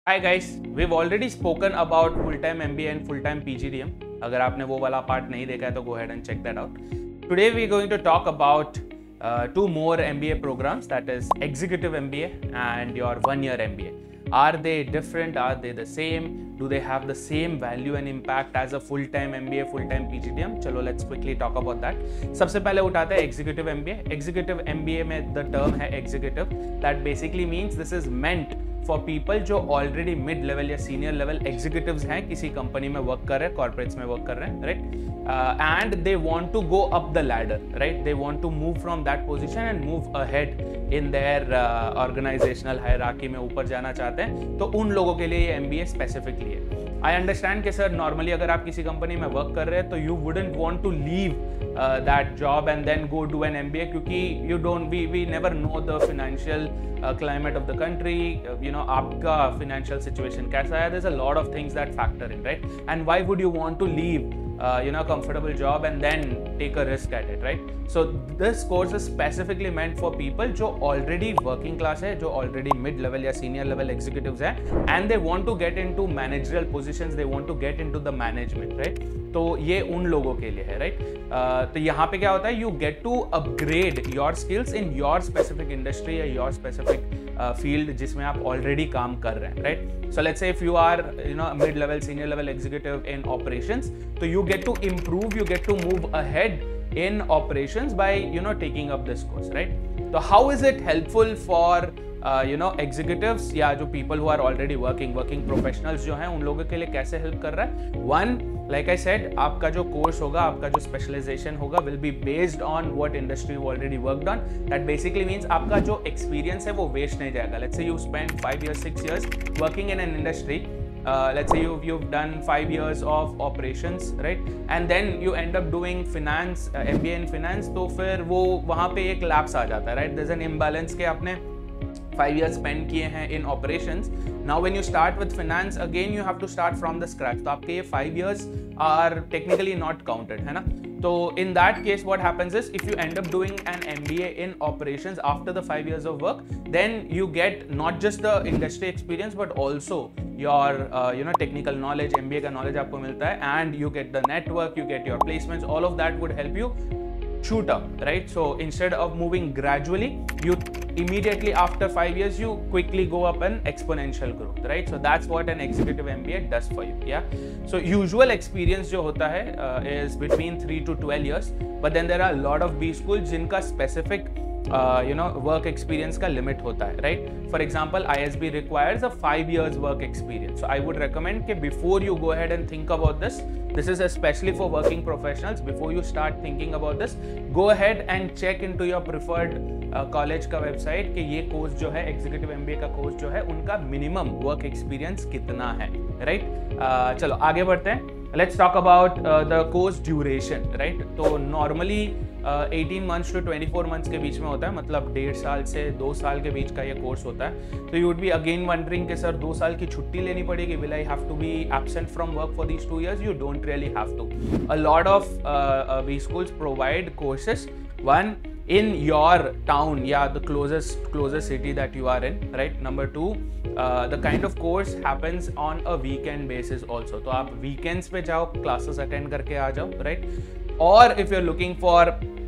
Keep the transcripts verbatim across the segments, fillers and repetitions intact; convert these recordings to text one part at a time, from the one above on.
Hi guys, we've already spoken about full-time M B A and full-time P G D M. अगर आपने वो वाला part नहीं देखा है तो go ahead and check that out. Today we're going to talk about uh, two more M B A programs, that is Executive M B A and your one-year M B A. Are they different? Are they the same? Do they have the same value and impact as a full-time M B A, full-time P G D M? चलो let's quickly talk about that. सबसे पहले उठाते हैं Executive M B A. Executive M B A में the term है Executive. That basically means this is meant for people जो already mid level या senior level executives हैं, किसी कंपनी में वर्क कर रहे हैं, कॉर्पोरेट्स में वर्क कर रहे हैं, right, and they want to go up the ladder, right, they want to move from that position and move ahead in their organisational hierarchy में ऊपर जाना चाहते हैं, तो उन लोगों के लिए ये एमबीए स्पेसिफिकली है. आई अंडरस्टैंड कि सर नॉर्मली अगर आप किसी कंपनी में वर्क कर रहे हैं तो you wouldn't want to leave that job and then go do an MBA, क्योंकि you don't we we never know the financial climate of the country, you know आपका फाइनेंशियल सिचुएशन कैसा है. There is a lot of things that factor in, right, and why would you want to leave Uh, you know, comfortable job and then take a risk at it, right? So this course is specifically meant for people जो already working class है, जो already mid level या senior level executives हैं, and they want to get into managerial positions, they want to get into the management, right? तो ये उन लोगों के लिए है, राइट. uh, तो यहाँ पे क्या होता है, you get to upgrade your skills in your specific industry या your specific फील्ड uh, जिसमें आप ऑलरेडी काम कर रहे हैं, right. So let's say if you are you know mid level senior level executive in operations, तो you get to improve, you get to move ahead in operations by you know taking up this course, right. तो how is it helpful for you know executives या जो people who are already working working professionals जो हैं, उन लोगों के लिए कैसे हेल्प कर रहा है? वन, लाइक आई सेड, आपका जो कोर्स होगा, आपका जो स्पेशलाइजेशन होगा will be based on what industry you already worked on. That basically means आपका जो एक्सपीरियंस है वो वेस्ट नहीं जाएगा. Let's say you spend five years six years working in an industry, Uh, let's say you've you've done five years of operations, right, and then you end up doing finance, uh, M B A in finance, तो फिर वो वहाँ पे एक lapse आ जाता है, right? There's an imbalance के आपने five years spend किए हैं in operations. Now when you start with finance again, you have to start from the scratch. तो आपके ये five years are technically not counted, है ना? So in that case, what happens is if you end up doing an M B A in operations after the five years of work, then you get not just the industry experience but also your uh, you know technical knowledge. M B A का knowledge आपको मिलता है, and you get the network, you get your placements. All of that would help you shoot up, right? So instead of moving gradually, you immediately after five years you quickly go up an exponential growth, right? So that's what an executive M B A does for you. Yeah, so usual experience जो होता है uh, is between three to twelve years, but then there are a lot of B schools जिनका specific Uh, you know work experience का limit होता है, right? For example, I S B requires a five years work experience. So I would recommend कि before you go ahead and think about this, this is especially for working professionals, before you start thinking about this, go ahead and check into your preferred uh, college का website कि ये course जो है executive M B A का course जो है उनका minimum work experience कितना है, right? uh, चलो आगे बढ़ते हैं. Let's talk about uh, the course duration, right? तो normally eighteen months to twenty four months के बीच में होता है, मतलब डेढ़ साल से दो साल के बीच का ये कोर्स होता है. तो you would be again wondering कि सर दो साल की छुट्टी लेनी पड़ेगी, will I have to be absent from work for these two years? You don't really have to. A lot of B schools provide courses, one in your town, yeah, the closest closest city that you are in, right? Number two, uh, the kind of course happens on a weekend basis also. तो आप weekends पे जाओ, classes attend करके आ जाओ, right? Or if you're looking for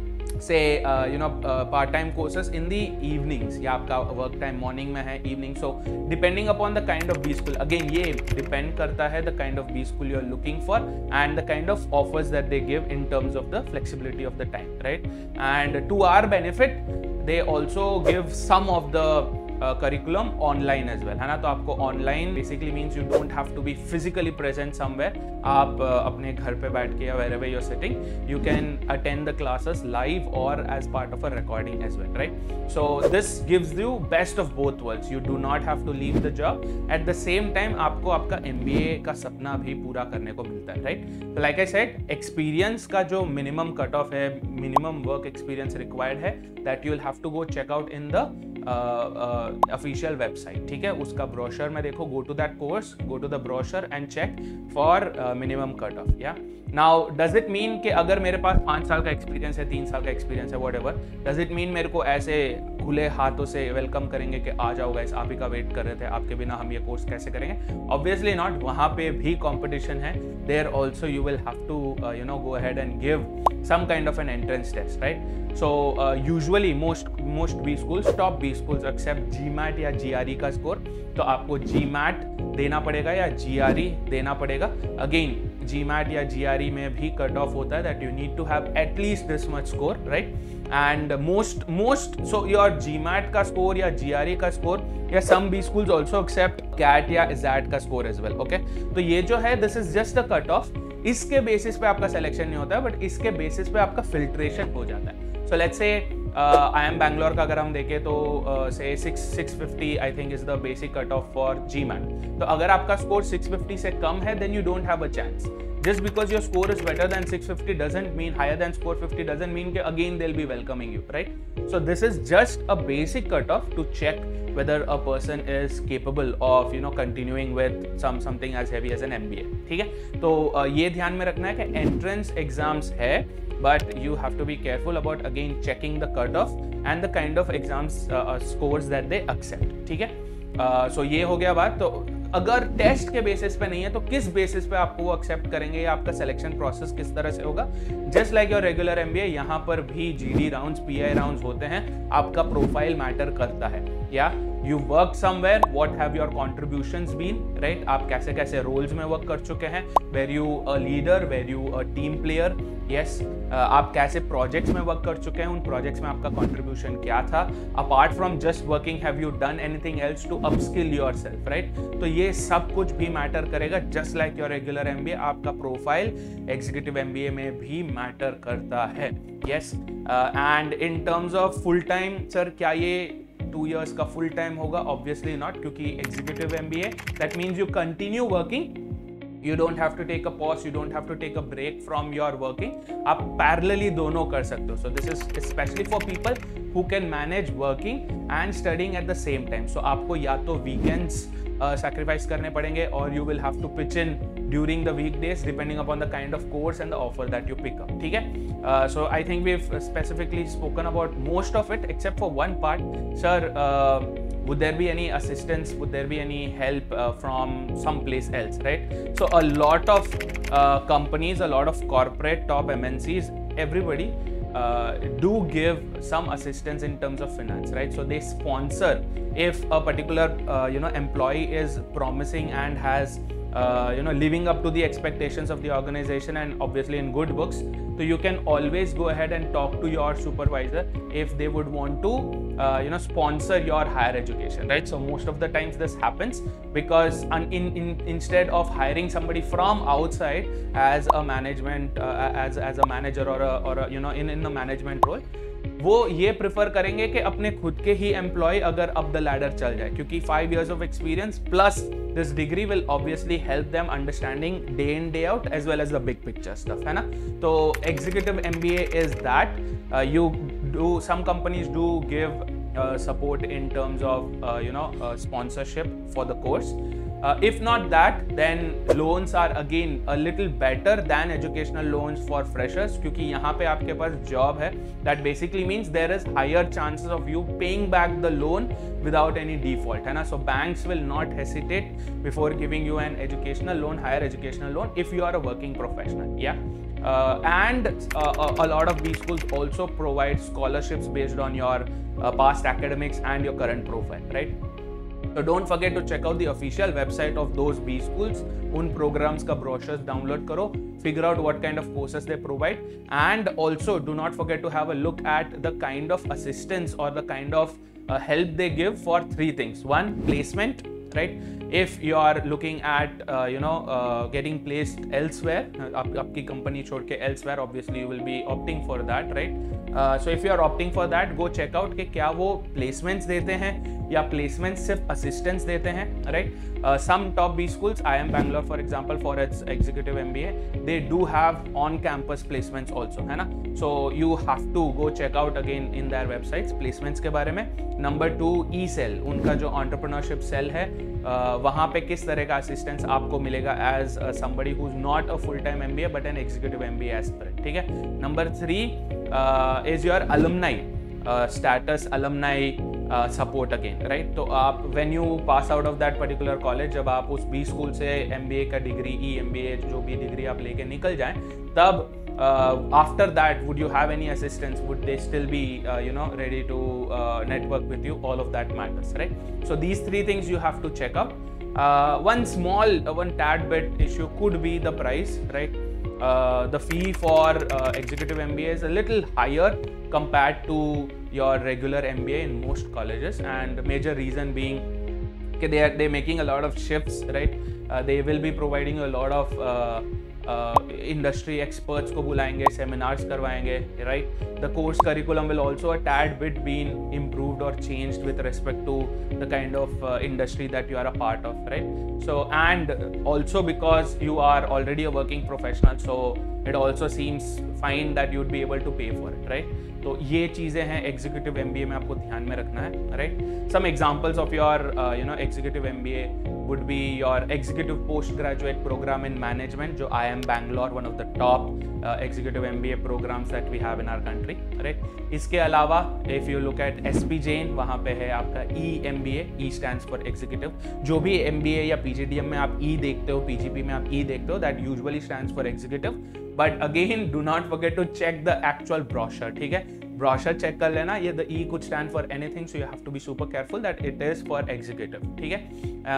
say uh, you know uh, part time courses in the evenings, या आपका work time morning में है, evening. So depending upon the kind of B school, again ये depend करता है the kind of B school you're looking for and the kind of offers that they give in terms of the flexibility of the time, right? And to our benefit, they also give some of the Uh, curriculum online as well, है ना? तो आपको online basically means you don't have to be physically present somewhere. आप uh, अपने घर पे बैठ के या wherever you're sitting, you can attend the classes live or as part of a recording as well, right? So this gives you best of both worlds. You do not have to leave the job. At the same time, आपको आपका M B A का सपना भी पूरा करने को मिलता है, right? So like I said, experience का जो minimum cut off है, minimum work experience required है, that you'll have to go check out in the official uh, website, uh, ठीक है? उसका ब्रोशर में देखो, go to that course, go to the brochure and check for minimum cut off. या now does it mean कि अगर मेरे पास पाँच साल का एक्सपीरियंस है, तीन साल का एक्सपीरियंस है, व्हाटएवर, डज इट मीन मेरे को ऐसे खुले हाथों से वेलकम करेंगे कि आ जाओ गाइस, आप ही का वेट कर रहे थे, आपके बिना हम ये कोर्स कैसे करेंगे? ऑब्वियसली नॉट, वहाँ पे भी कंपटीशन है. There also you will have to you know go ahead and give some kind of an entrance test, right? So uh, usually most most B schools, top B schools accept G MAT या G R E का score. तो आपको G MAT देना पड़ेगा या G R E देना पड़ेगा. Again G MAT या G R E में भी कट ऑफ होता है that you need to have at least this much score, right? And most most so your G MAT का score या G R E का score या some B schools also accept C A T या S A T का score as well, okay? तो ये जो है this is just a cut off. इसके बेसिस पे आपका सिलेक्शन नहीं होता है, बट इसके बेसिस पे आपका फिल्ट्रेशन हो जाता है. सो लेट्स से आई एम बैंगलोर का अगर हम देखें तो say six six fifty I think is the basic cut off for GMAT. तो अगर आपका स्कोर सिक्स फिफ्टी से कम है then you don't have a chance. Just because your score is better than six fifty doesn't mean higher than score fifty doesn't mean that again they'll be welcoming you, right? So this is just a basic cutoff to check whether a person is capable of you know continuing with some something as heavy as an M B A. ठीक है, तो uh, ये ध्यान में रखना है कि entrance exams है, but you have to be careful about again checking the cutoff and the kind of exams uh, uh, scores that they accept. ठीक है, uh, so ये हो गया बात. तो अगर टेस्ट के बेसिस पे नहीं है तो किस बेसिस पे आपको वो एक्सेप्ट करेंगे या आपका सिलेक्शन प्रोसेस किस तरह से होगा? Just like your regular MBA, यहाँ पर भी जीडी राउंड्स, पीआई राउंड्स होते हैं. आपका प्रोफाइल मैटर करता है. या you work somewhere, what have your contributions been, right? आप कैसे कैसे रोल्स में वर्क कर चुके हैं? Were you a leader, were you a team player? Yes, आप कैसे प्रोजेक्ट्स में वर्क कर चुके हैं? उन प्रोजेक्ट्स में आपका कॉन्ट्रीब्यूशन क्या था? Apart from just working, have you done anything else to upskill yourself, right? तो ये सब कुछ भी मैटर करेगा. Just like your regular MBA, आपका प्रोफाइल एग्जीक्यूटिव एमबीए में भी मैटर करता है. Yes, and in terms of full time, sir क्या ये टू इयर्स का फुल टाइम होगा? ऑब्वियसली नॉट, क्योंकि executive MBA that means you continue working. You don't have to take a pause, you don't have to take a break from your working. आप parallelly दोनों कर सकते हो. So this is especially for people who can manage working and studying at the same time. So आपको या तो weekends uh, sacrifice करने पड़ेंगे, or you will have to pitch in during the weekdays depending upon the kind of course and the offer that you pick up. ठीक है? Uh, so I think we've specifically spoken about most of it except for one part. Sir, uh, would there be any assistance, would there be any help uh, from someplace else, right? So a lot of uh, companies, a lot of corporate top M N Cs, everybody uh, do give some assistance in terms of finance, right? So they sponsor if a particular uh, you know employee is promising and has uh, you know living up to the expectations of the organization and obviously in good books. So you can always go ahead and talk to your supervisor if they would want to uh, you know sponsor your higher education, right? So most of the times this happens because in, in, instead of hiring somebody from outside as a management uh, as as a manager or a, or a, you know in in the management role, वो ये prefer करेंगे कि अपने खुद के ही employ अगर up the ladder चल जाए, क्योंकि five years of experience plus this degree will obviously help them understanding day in day out as well as the big picture stuff, है ना? तो executive MBA is that you do, some companies do give support in terms of uh, you know uh, sponsorship for the course. Uh, if not that, then loans are again a little better than educational loans for freshers, क्योंकि यहाँ पे आपके पास job है. That basically means there is higher chances of you paying back the loan without any default, है ना? So banks will not hesitate before giving you an educational loan, higher educational loan, if you are a working professional. Yeah. Uh, and uh, a lot of B schools also provide scholarships based on your uh, past academics and your current profile, right? So don't forget to check out the official website of those B schools. उन programs का brochures download करो, figure out what kind of courses they provide, and also do not forget to have a look at the kind of assistance or the kind of uh, help they give for three things. One, placement, right? If you are looking at uh, you know uh, getting placed elsewhere, आप आपकी company छोड़ के elsewhere, obviously you will be opting for that, right? Uh, so if you are opting for that, go check out कि क्या वो placements देते हैं या placements सिर्फ assistance देते हैं, right? Uh, some top B schools, I am Bangalore for example, for its executive M B A, they do have on-campus placements also, है ना? So you have to go check out again in their websites placements के बारे में. Number two, E-Cell, उनका जो entrepreneurship cell है, uh, वहाँ पे किस तरह का assistance आपको मिलेगा as uh, somebody who's not a full-time M B A but an executive M B A aspirant, ठीक है? Number three uh, is your alumni. status alumni uh, support again, right? तो आप when you pass out of that particular college, जब आप उस B school से M B A का degree, E M B A जो भी डिग्री आप लेके निकल जाएं, तब uh, after that would you have any assistance? Would they still be uh, you know ready to uh, network with you? All of that matters, right? So these three things you have to check up. Uh, one small, uh, one tad bit issue could be the price, right? Uh, the fee for uh, executive M B A is a little higher compared to your regular M B A in most colleges, and the major reason being okay, they are they making a lot of shifts, right? Uh, they will be providing a lot of uh, uh, industry experts को बुलाएंगे, seminars करवाएंगे, right? The course curriculum will also a tad bit been improved or changed with respect to the kind of uh, industry that you are a part of, right? So, and also because you are already a working professional, so it also seems fine that you would be able to pay for it, right? तो ये चीज़ें हैं executive MBA में आपको ध्यान में रखना है, right? Some examples of your you know executive MBA would be your executive postgraduate program in management, जो I I M Bangalore, one of the top uh, executive M B A programs that we have in our country, right? इसके अलावा if you look at S P Jain, वहाँ पे है आपका E M B A, E stands for executive. जो भी M B A या P G D M में आप E देखते हो, P G P में आप E देखते हो, that usually stands for executive. But again, do not forget to check the actual brochure, ठीक है? ब्रोशर चेक कर लेना, ये the E could stand for anything, so you have to be super careful that it is for executive, ठीक है?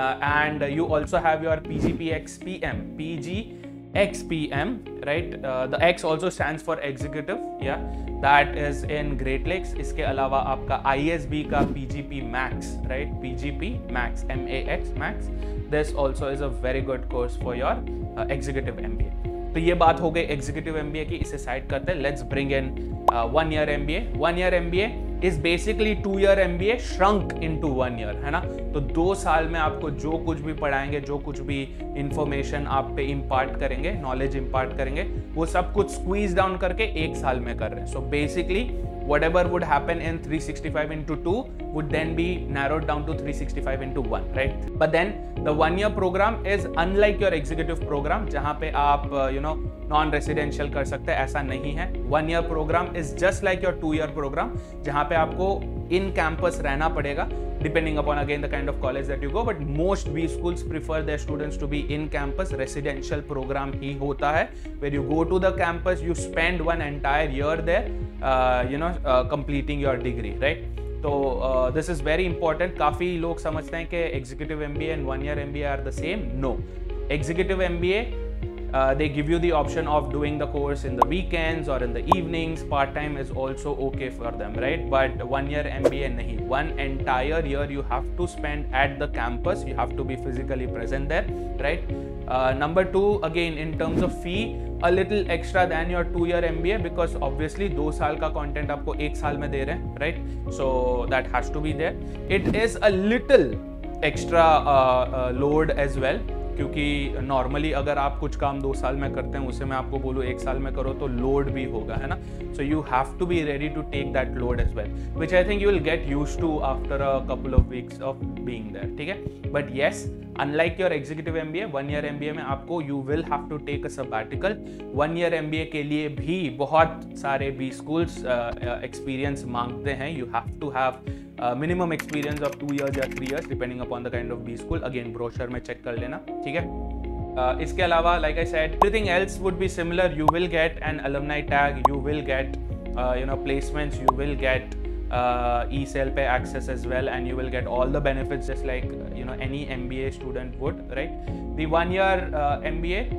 And you also have your P G P X P M, P G X P M, right? The X also stands for executive, या that is in Great Lakes. इसके अलावा आपका I S B का P G P Max, right? P G P Max, M A X Max, this also is a very good course for your executive M B A. तो ये बात हो गई executive MBA की, इसे side करते हैं. Let's bring in one year MBA. One year MBA is basically two year MBA shrunk into one year, है ना? तो दो साल में आपको जो कुछ भी पढ़ाएंगे, जो कुछ भी इंफॉर्मेशन आप पे इम्पार्ट करेंगे, नॉलेज इम्पार्ट करेंगे, वो सब कुछ स्क्वीज डाउन करके एक साल में कर रहे हैं. So basically whatever would happen in three sixty-five into two would then be narrowed down to three sixty-five into one, right? But then the one year program is unlike your executive program, जहाँ पे आप you know non residential कर सकते हैं, ऐसा नहीं है. one year program is just like your two year program, जहाँ पे आपको in campus रहना पड़ेगा, depending upon again the kind of college that you go, but most B schools prefer their students to be in campus. Residential program ही होता है, where you go to the campus, you spend one entire year there, uh, you know uh, completing your degree, right? तो uh, this is very important. काफ़ी लोग समझते हैं कि executive M B A and one year M B A are the same. No, executive M B A Uh, they give you the option of doing the course in the weekends or in the evenings. Part time is also okay for them, right? But one year M B A nahi. One entire year you have to spend at the campus. You have to be physically present there, right? Uh, number two, again in terms of fee, a little extra than your two year M B A, because obviously दो साल का content आपको एक साल में दे रहे हैं, right? So that has to be there. It is a little extra uh, uh, load as well, क्योंकि नॉर्मली अगर आप कुछ काम दो साल में करते हैं, उसे मैं आपको बोलूँ एक साल में करो तो लोड भी होगा, है ना? So you have to be ready to take that load as well, which I think you will get use to after a couple of weeks of being there, ठीक है? But yes, unlike your executive MBA, one year MBA में आपको you will have to take a sabbatical. One year MBA के लिए भी बहुत सारे B schools experience मांगते हैं. You have to have Uh, minimum experience of two years या three years depending upon the kind of B school. Again brochure में check कर लेना, ठीक है? uh, इसके अलावा like I said, everything else would be similar. You will get an alumni tag, you will get uh, you know placements, you will get uh, e-cell pay access as well, and you will get all the benefits just like uh, you know any M B A student would, right? The one year uh, M B A,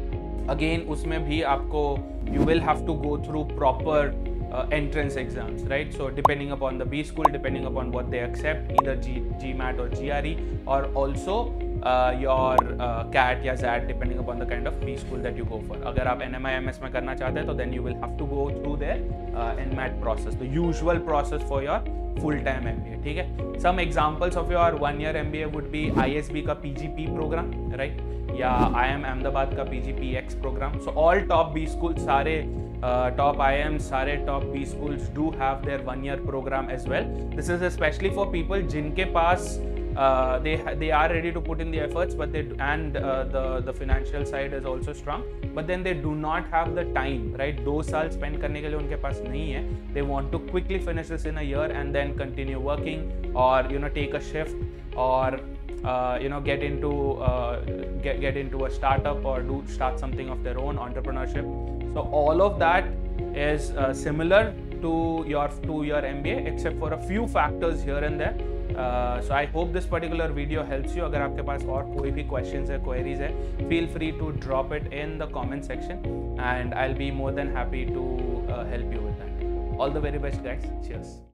again उसमें भी आपको you will have to go through proper Uh, entrance exams, right? So depending upon the B school, depending upon what they accept, either G, GMAT or G R E, or also uh, your uh, C A T या Z A T, depending upon the kind of B school that you go for. अगर आप N M I M S में करना चाहते हैं तो then you will have to go through their uh, N MAT process, the usual process for your full-time M B A, ठीक है? Some examples of your one-year M B A would be I S B का P G P program, right? या I I M Ahmedabad का P G P X program. So all top B schools, सारे Uh, top I I Ms, सारे top B schools do have their one year program as well. This is especially for people जिनके पास uh, they they are ready to put in the efforts, but they and uh, the the financial side is also strong, but then they do not have the time, right? दो साल spend करने के लिए उनके पास नहीं है. They want to quickly finish this in a year and then continue working, or you know take a shift, or uh, you know get into uh, get get into a startup, or do start something of their own, entrepreneurship. So all of that is uh, similar to your to your M B A, except for a few factors here and there. Uh, so I hope this particular video helps you. अगर आपके पास और कोई भी questions है, queries है, feel free to drop it in the comment section, and I'll be more than happy to uh, help you with that. All the very best, guys. Cheers.